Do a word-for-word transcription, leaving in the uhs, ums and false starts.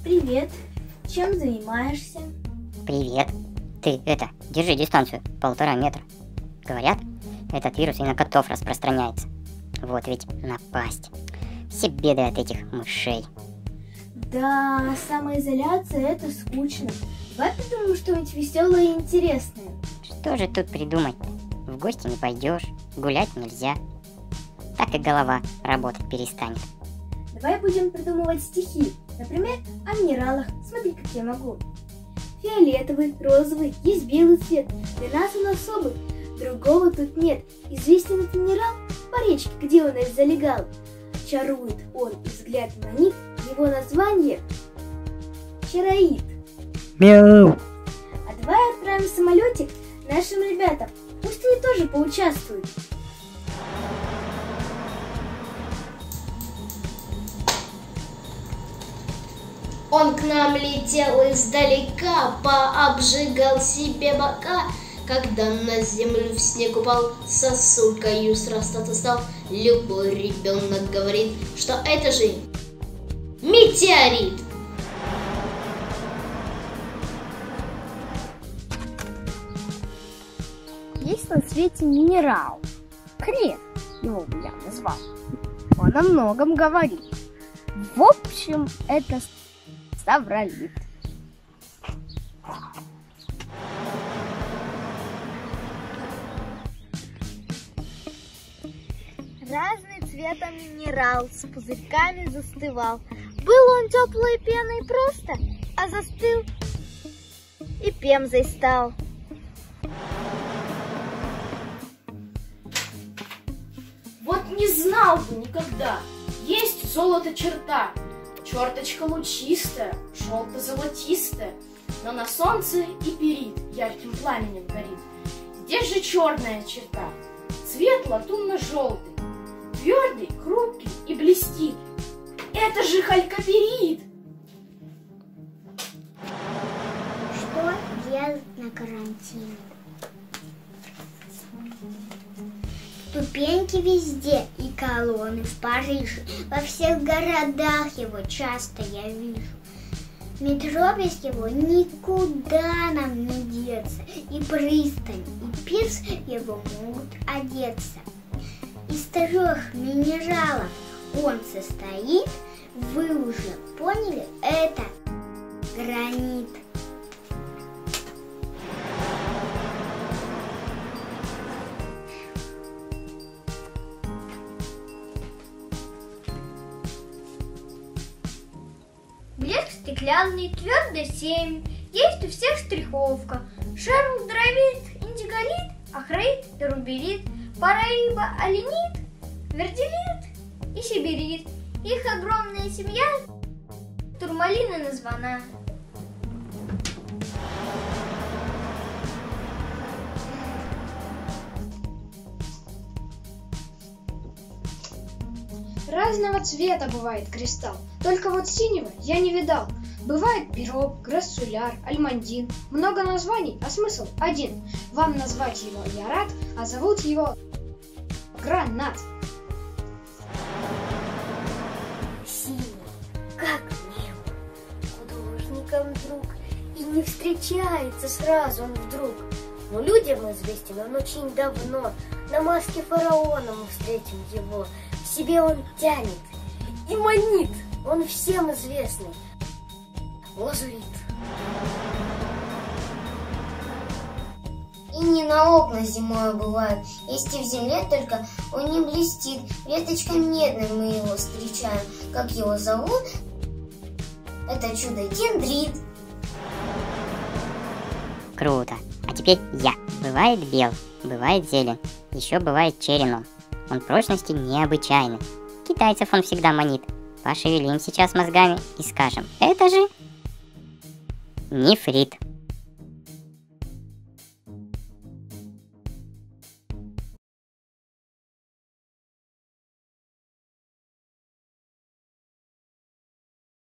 Привет. Чем занимаешься? Привет. Ты это, держи дистанцию, полтора метра. Говорят, этот вирус и на котов распространяется. Вот ведь напасть. Все беды от этих мышей. Да, самоизоляция — это скучно. Давай придумаем что-нибудь веселое и интересное. Что же тут придумать? В гости не пойдешь, гулять нельзя. Так и голова работать перестанет. Давай будем придумывать стихи. Например, о минералах. Смотри, как я могу. Фиолетовый, розовый, есть белый цвет. Для нас он особый, другого тут нет. Известен этот минерал по речке, где он и залегал. Чарует он и взгляд манит, его название чароид. Мяу. А давай отправим самолетик нашим ребятам, пусть они тоже поучаствуют. Он к нам летел издалека, пообжигал себе бока. Когда на землю в снег упал, сосулькою срастаться стал. Любой ребенок говорит, что это же метеорит. Есть на свете минерал. Хрен его бы я назвал. Он о многом говорит. В общем, это ставролит. Разный цветом минерал с пузырьками застывал. Был он теплой пеной просто, а застыл и пемзой стал. Вот не знал бы никогда, есть золото черта, черточка лучистая, желто-золотистая, но на солнце и перит ярким пламенем горит. Здесь же черная черта, цвет латунно-желтый, твердый, хрупкий и блестит. Это же халькоперит! Что делать на карантине? Ступеньки везде и колонны в Париже. Во всех городах его часто я вижу. Метро без его никуда нам не деться. И пристань, и пирс его могут одеться. Из трех минералов он состоит. Вы уже поняли, это гранит. Блеск стеклянный, твердый семь, есть у всех штриховка. Шерл дровит, индиголит, ахрит и руберит, параиба оленит, вердилит и сибирит. Их огромная семья турмалины названа. Разного цвета бывает кристалл, только вот синего я не видал. Бывает пирог, грассуляр, альмандин. Много названий, а смысл один. Вам назвать его я рад, а зовут его гранат. Синий, как небо, художником друг, и не встречается сразу он вдруг. Но людям известен он очень давно, на маске фараона мы встретим его. В себе он тянет и манит, он всем известный лазурит. И не на окна зимой бывает, есть и в земле, только он не блестит. Веточкой медной мы его встречаем. Как его зовут? Это чудо дендрит. Круто. А теперь я. Бывает бел, бывает зелен, еще бывает черен. Он прочности необычайный. Китайцев он всегда манит. Пошевелим сейчас мозгами и скажем, это же нефрит.